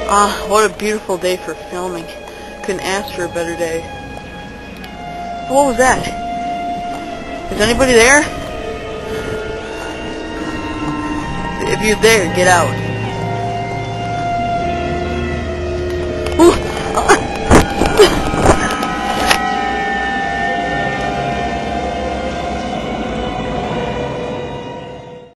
Ah, what a beautiful day for filming. Couldn't ask for a better day. What was that? Is anybody there? If you're there, get out.